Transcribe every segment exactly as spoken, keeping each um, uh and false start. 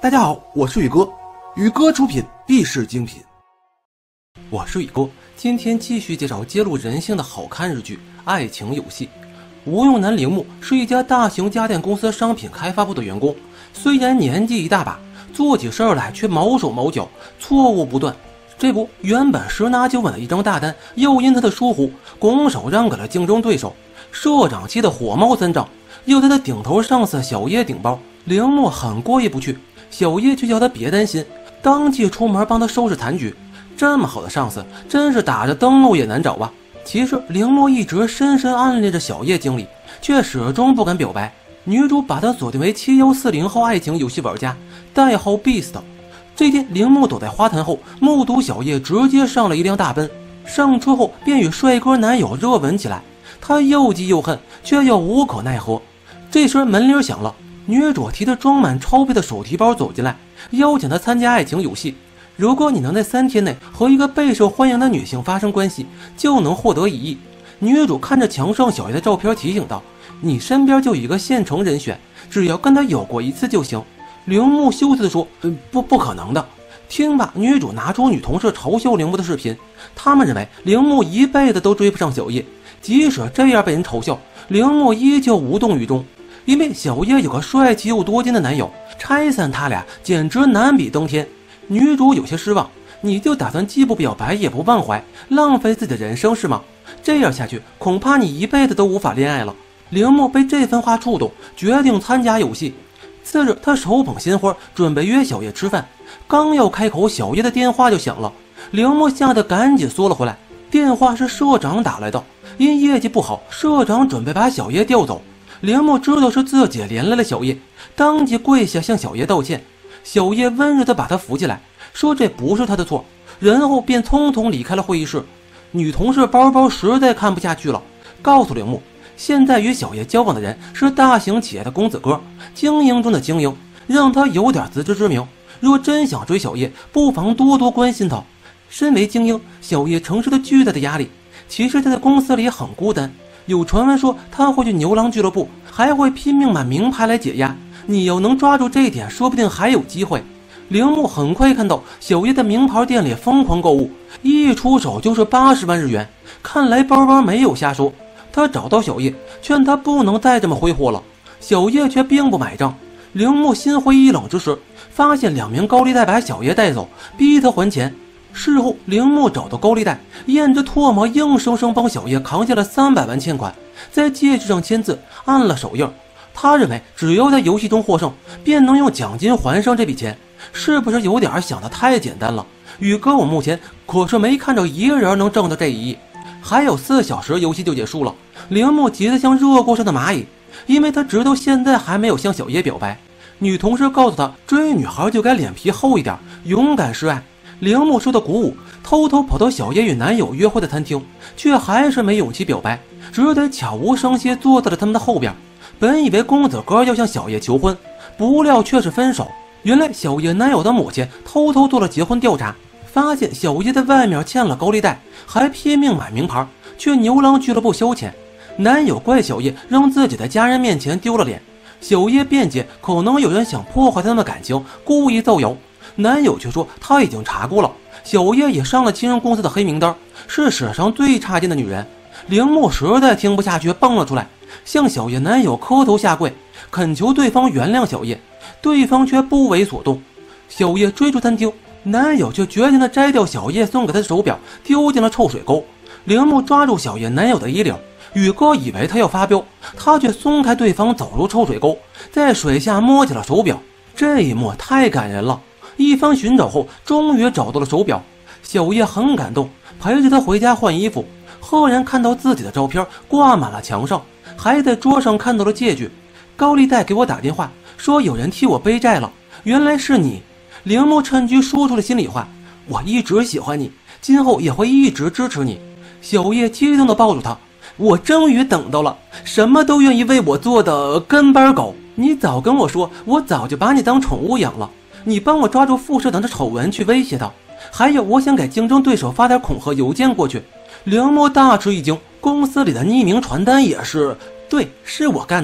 大家好，我是宇哥，宇哥出品必是精品。我是宇哥，今天继续介绍揭露人性的好看日剧《爱情游戏》。吴用男铃木是一家大型家电公司商品开发部的员工，虽然年纪一大把，做起事儿来却毛手毛脚，错误不断。这不，原本十拿九稳的一张大单，又因他的疏忽，拱手让给了竞争对手。社长气得火冒三丈，要他的顶头上司小叶顶包。铃木很过意不去，小叶却叫他别担心，当即出门帮他收拾残局。这么好的上司，真是打着灯笼也难找啊！其实铃木一直深深暗恋着小叶经理，却始终不敢表白。女主把他锁定为七一四零号爱情游戏玩家，代号 Beast。 这天，铃木躲在花坛后，目睹小叶直接上了一辆大奔，上车后便与帅哥男友热吻起来。他又急又恨，却又无可奈何。这时门铃响了，女主提着装满钞票的手提包走进来，邀请他参加爱情游戏。如果你能在三天内和一个备受欢迎的女性发生关系，就能获得一亿。女主看着墙上小叶的照片提醒道，你身边就有一个现成人选，只要跟他有过一次就行。铃木羞涩地说、呃、不不可能的。听罢，女主拿出女同事嘲笑铃木的视频，他们认为铃木一辈子都追不上小叶，即使这样被人嘲笑，铃木依旧无动于衷，因为小叶有个帅气又多金的男友，拆散他俩简直难比登天。女主有些失望，你就打算既不表白也不忘怀，浪费自己的人生是吗？这样下去恐怕你一辈子都无法恋爱了。铃木被这番话触动，决定参加游戏。次日，他手捧鲜花准备约小叶吃饭，刚要开口，小叶的电话就响了。铃木吓得赶紧缩了回来，电话是社长打来的，因业绩不好，社长准备把小叶调走。铃木知道是自己连累了小叶，当即跪下向小叶道歉。小叶温柔地把他扶起来，说这不是他的错，然后便匆匆离开了会议室。女同事包包实在看不下去了，告诉铃木，现在与小叶交往的人是大型企业的公子哥，精英中的精英，让他有点自知之明，若真想追小叶，不妨多多关心他。身为精英，小叶承受着巨大的压力，其实他在公司里很孤单，有传闻说他会去牛郎俱乐部，还会拼命买名牌来解压。你要能抓住这一点，说不定还有机会。铃木很快看到小叶的名牌店里疯狂购物，一出手就是八十万日元，看来包包没有瞎说。他找到小叶，劝他不能再这么挥霍了，小叶却并不买账。铃木心灰意冷之时，发现两名高利贷把小叶带走，逼他还钱。事后，铃木找到高利贷，咽着唾沫，硬生生帮小叶扛下了三百万欠款，在戒指上签字，按了手印。他认为只要在游戏中获胜，便能用奖金还上这笔钱，是不是有点想得太简单了？宇哥，我目前可是没看着一个人能挣到这一亿。还有四小时游戏就结束了，铃木急得像热锅上的蚂蚁，因为他直到现在还没有向小叶表白。女同事告诉他，追女孩就该脸皮厚一点，勇敢示爱。铃木受到鼓舞，偷偷跑到小叶与男友约会的餐厅，却还是没勇气表白，只得悄无声息坐在了他们的后边。本以为公子哥要向小叶求婚，不料却是分手。原来小叶男友的母亲偷偷做了结婚调查，发现小叶在外面欠了高利贷，还拼命买名牌，去牛郎俱乐部消遣。男友怪小叶让自己在家人面前丢了脸，小叶辩解可能有人想破坏他们的感情，故意造谣。男友却说他已经查过了，小叶也上了亲人公司的黑名单，是史上最差劲的女人。铃木实在听不下去，蹦了出来，向小叶男友磕头下跪，恳求对方原谅小叶，对方却不为所动。小叶追出餐厅，男友却决定的摘掉小叶送给他的手表，丢进了臭水沟。铃木抓住小叶男友的衣领，宇哥以为他要发飙，他却松开对方走入臭水沟，在水下摸起了手表。这一幕太感人了。一番寻找后，终于找到了手表。小叶很感动，陪着他回家换衣服，赫然看到自己的照片挂满了墙上，还在桌上看到了戒指。高利贷给我打电话说有人替我背债了，原来是你。铃木趁机说出了心里话，我一直喜欢你，今后也会一直支持你。小叶激动地抱住他，我终于等到了，什么都愿意为我做的跟班狗。你早跟我说，我早就把你当宠物养了。你帮我抓住副社长的丑闻去威胁他，还有我想给竞争对手发点恐吓邮件过去。铃木大吃一惊，公司里的匿名传单也是？对，是我干的。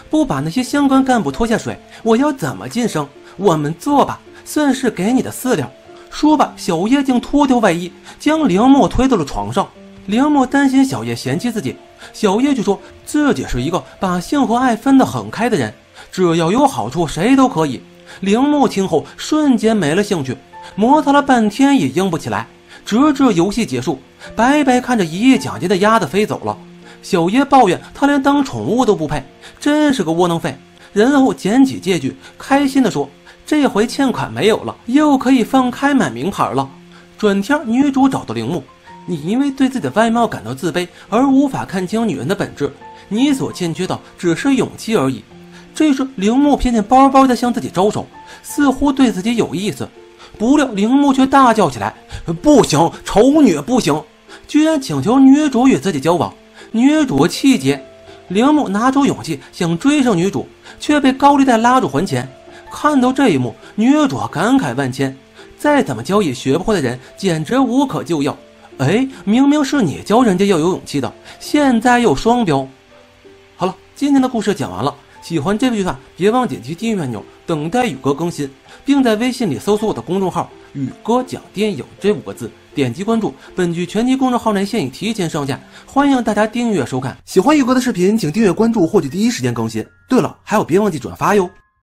不把那些相关干部拖下水，我要怎么晋升？我们做吧，算是给你的饲料。说罢，小叶竟脱掉外衣，将铃木推到了床上。铃木担心小叶嫌弃自己，小叶就说自己是一个把性和爱分得很开的人，只要有好处谁都可以。铃木听后瞬间没了兴趣，摩擦了半天也硬不起来，直至游戏结束，白白看着一亿奖金的鸭子飞走了。小叶抱怨他连当宠物都不配，真是个窝囊废。然后捡起借据，开心地说这回欠款没有了，又可以放开买名牌了。转天女主找到铃木，你因为对自己的外貌感到自卑而无法看清女人的本质，你所欠缺的只是勇气而已。这时铃木瞥见包包在向自己招手，似乎对自己有意思，不料铃木却大叫起来，不行，丑女不行，居然请求女主与自己交往。女主气结，铃木拿出勇气想追上女主，却被高利贷拉住还钱。看到这一幕，女主感慨万千，再怎么教也学不会的人简直无可救药。哎，明明是你教人家要有勇气的，现在又双标。好了，今天的故事讲完了，喜欢这部剧的话别忘点击订阅按钮，等待宇哥更新，并在微信里搜索我的公众号宇哥讲电影这五个字，点击关注。本剧全集公众号内现已提前上架，欢迎大家订阅收看。喜欢宇哥的视频请订阅关注，获取第一时间更新。对了，还有别忘记转发哟。